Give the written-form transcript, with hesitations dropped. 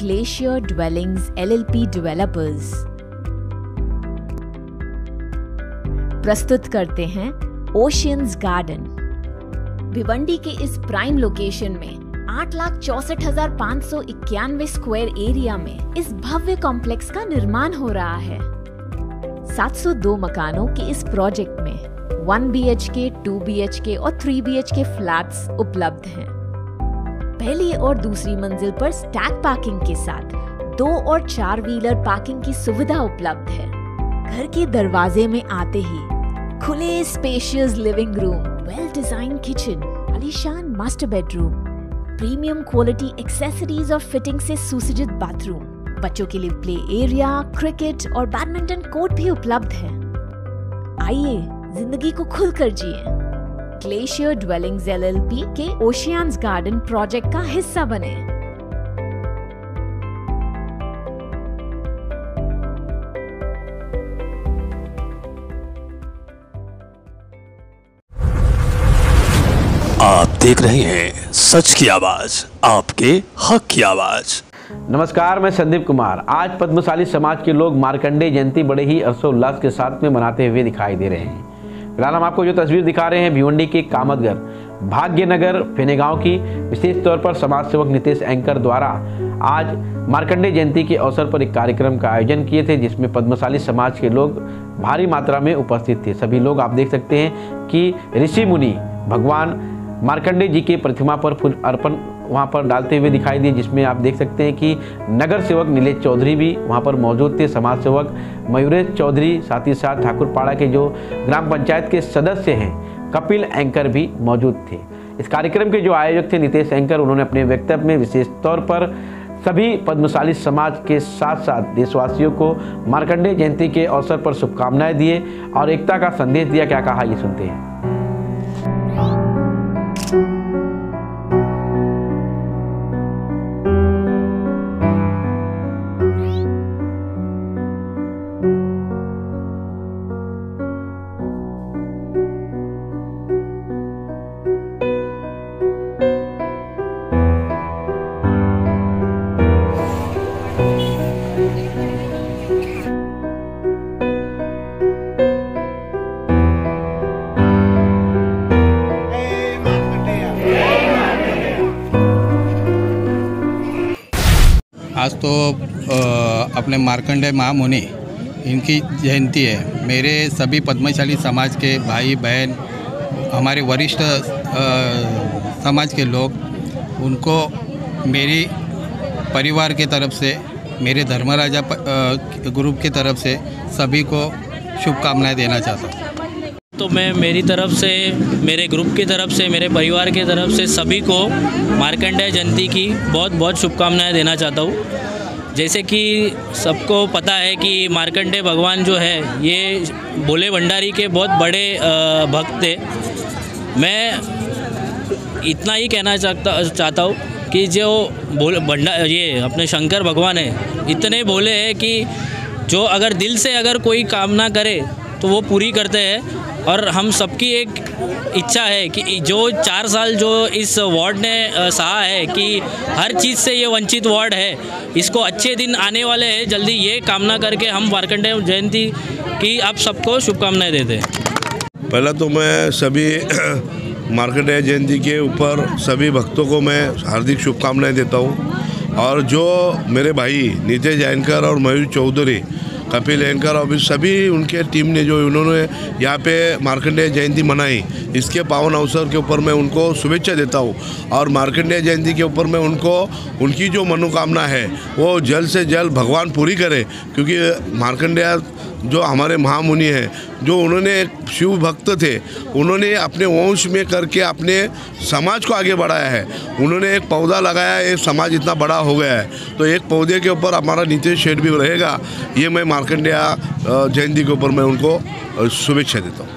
Glacier Dwellings LLP developers प्रस्तुत करते हैं ओशियंस गार्डन। भिवंडी के इस प्राइम लोकेशन में 8,64,591 स्क्वायर एरिया में इस भव्य कॉम्प्लेक्स का निर्माण हो रहा है। 702 मकानों के इस प्रोजेक्ट में 1 BHK, 2 BHK और 3 BHK फ्लैट्स उपलब्ध हैं। पहली और दूसरी मंजिल पर स्टैक पार्किंग के साथ 2 और 4 व्हीलर पार्किंग की सुविधा उपलब्ध है। घर के दरवाजे में आते ही खुले spacious living room, well design kitchen, आलीशान master bedroom, premium quality accessories और फिटिंग से सुसज्जित बाथरूम, बच्चों के लिए प्ले एरिया, क्रिकेट और बैडमिंटन कोर्ट भी उपलब्ध है। आइए जिंदगी को खुलकर जिए। ग्लेशियर ड्वेलिंग्स LLP के ओशियंस गार्डन प्रोजेक्ट का हिस्सा बने। आप देख रहे हैं सच की आवाज, आपके हक की आवाज। नमस्कार, मैं संदीप कुमार। आज पद्मशाली समाज के लोग मार्कंडेय जयंती बड़े ही हर्षोल्लास के साथ में मनाते हुए दिखाई दे रहे हैं। फिलहाल हम आपको जो तस्वीर दिखा रहे हैं भिवंडी के कामतगर भाग्यनगर फेने गांव की। विशेष तौर पर समाज सेवक नितेश एंकर द्वारा आज मार्कंडेय जयंती के अवसर पर एक कार्यक्रम का आयोजन किए थे, जिसमें पद्मशाली समाज के लोग भारी मात्रा में उपस्थित थे। सभी लोग आप देख सकते हैं कि ऋषि मुनि भगवान मार्कंडेय जी की प्रतिमा पर फूल अर्पण वहाँ पर डालते हुए दिखाई दिए, जिसमें आप देख सकते हैं कि नगर सेवक नीलेश चौधरी भी वहाँ पर मौजूद थे। समाज सेवक मयूरेश चौधरी, साथ ही साथ ठाकुरपाड़ा के जो ग्राम पंचायत के सदस्य हैं कपिल एंकर भी मौजूद थे। इस कार्यक्रम के जो आयोजक थे नितेश एंकर, उन्होंने अपने वक्तव्य में विशेष तौर पर सभी पद्मशाली समाज के साथ साथ देशवासियों को मार्कंडेय जयंती के अवसर पर शुभकामनाएं दिए और एकता का संदेश दिया। क्या कहा, ये सुनते हैं। आज तो अपने मार्कंडेय महामुनि इनकी जयंती है। मेरे सभी पद्मशाली समाज के भाई बहन, हमारे वरिष्ठ समाज के लोग, उनको मेरी परिवार की तरफ से, मेरे धर्मराजा ग्रुप की तरफ से सभी को शुभकामनाएं देना चाहता हूँ। तो मैं मेरी तरफ से, मेरे ग्रुप की तरफ से, मेरे परिवार की तरफ से सभी को मार्कंडेय जयंती की बहुत बहुत शुभकामनाएं देना चाहता हूँ। जैसे कि सबको पता है कि मार्कंडेय भगवान जो है ये भोले भंडारी के बहुत बड़े भक्त थे। मैं इतना ही कहना चाहता हूँ कि जो ये अपने शंकर भगवान है, इतने भोले हैं कि जो अगर दिल से अगर कोई कामना करे तो वो पूरी करते हैं। और हम सबकी एक इच्छा है कि जो 4 साल जो इस वार्ड ने सहा है कि हर चीज़ से ये वंचित वार्ड है, इसको अच्छे दिन आने वाले हैं। जल्दी ये कामना करके हम मार्कंडेय जयंती की आप सबको शुभकामनाएं देते हैं। पहला तो मैं सभी मार्कंडेय जयंती के ऊपर सभी भक्तों को मैं हार्दिक शुभकामनाएं देता हूँ। और जो मेरे भाई नितेश एंकर और मयूर चौधरी, कपिल एंकर और सभी उनके टीम ने जो उन्होंने यहाँ पे मार्कंडेय जयंती मनाई, इसके पावन अवसर के ऊपर मैं उनको शुभेच्छा देता हूँ। और मार्कंडेय जयंती के ऊपर मैं उनको उनकी जो मनोकामना है वो जल्द से जल्द भगवान पूरी करे, क्योंकि मार्कंडेय जो हमारे महामुनि हैं, जो उन्होंने शिव भक्त थे, उन्होंने अपने वंश में करके अपने समाज को आगे बढ़ाया है। उन्होंने एक पौधा लगाया, ये समाज इतना बड़ा हो गया है, तो एक पौधे के ऊपर हमारा नितेश शेठ भी रहेगा। ये मैं मार्कंडेय जयंती के ऊपर मैं उनको शुभेच्छा देता हूँ।